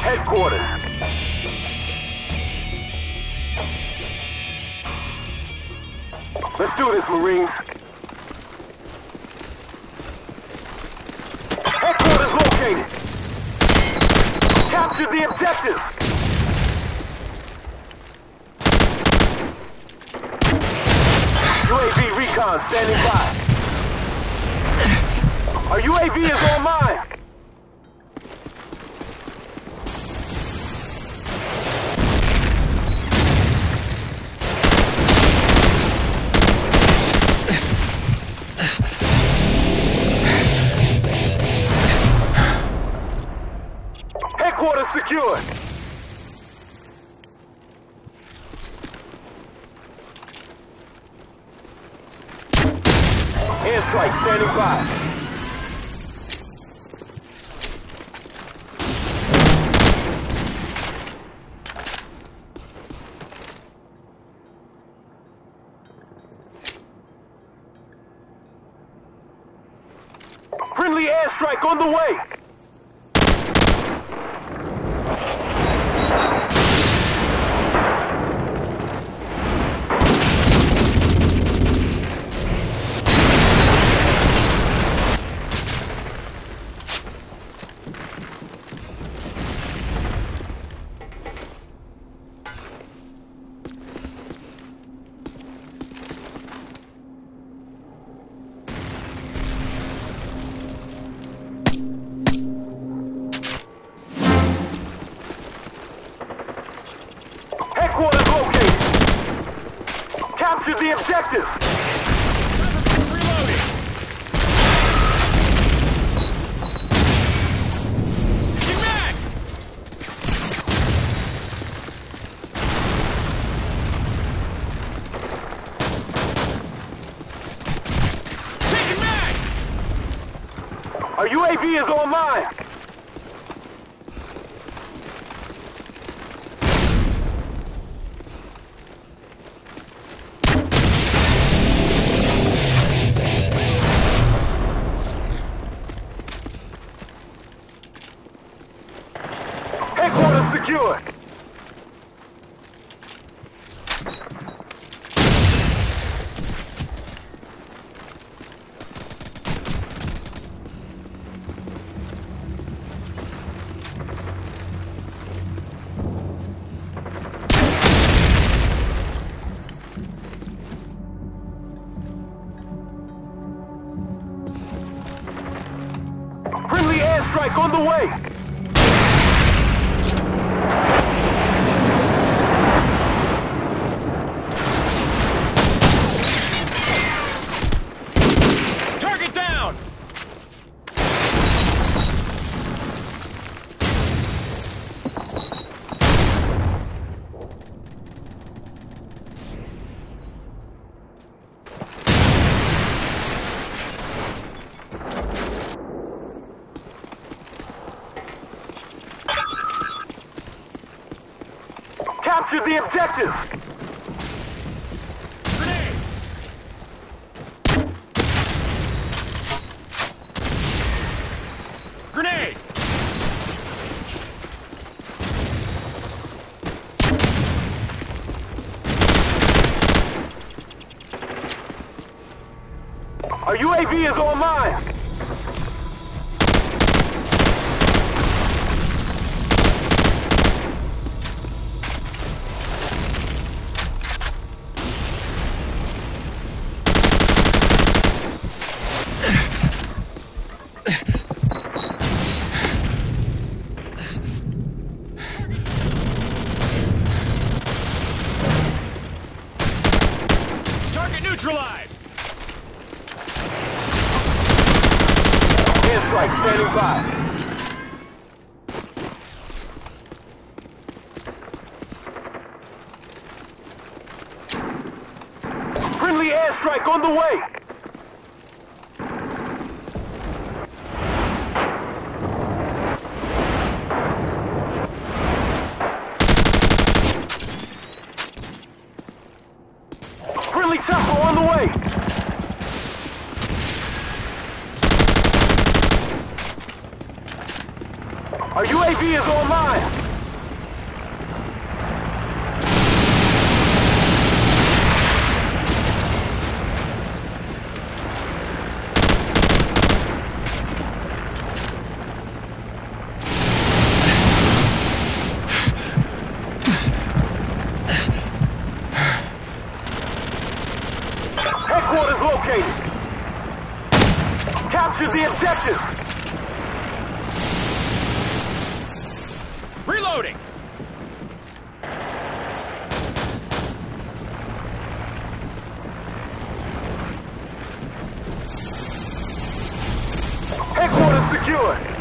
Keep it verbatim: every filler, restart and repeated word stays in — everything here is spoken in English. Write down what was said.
Headquarters. Let's do this, Marines. Headquarters located. Capture the objective. U A V recon standing by. Our U A V is online. Headquarters secured. Airstrike standing by. Friendly airstrike on the way. Headquarters located. Capture the objective. Reloading. Get back. Taking back. Our U A V is online. Headquarters secured. Friendly airstrike on the way. Capture the objective! Grenade! Grenade! Our U A V is online! Neutralized! Airstrike standing by. Friendly airstrike on the way. Friendly chopper on the way. Our U A V is online! Headquarters located! Capture the objective! Reloading! Headquarters secure!